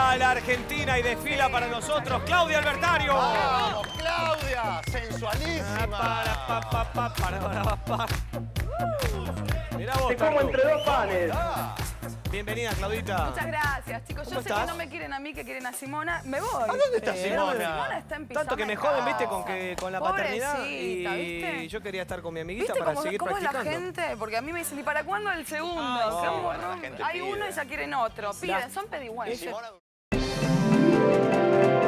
a la Argentina y desfila para nosotros Claudia Albertario. ¡Vamos, Claudia! ¡Sensualísima! Mirá vos, Te como entre dos panes. Bienvenida, Claudita. Muchas gracias, chicos. Yo ¿Cómo sé estás? que no me quieren a mí, que quieren a Simona. Me voy. ¿A dónde está Simona Simona? está en Pizza Tanto que me Mecca. joden, viste, con la paternidad. Pobrecita, Y ¿viste? yo quería estar con mi amiguita ¿Viste para cómo, seguir cómo es la practicando. gente? Porque a mí me dicen, ¿y para cuándo el segundo? Ay, Qué sí, morro. bueno, la gente Hay pide. uno y ya quieren otro. Piden, son pedigüeños. Simona-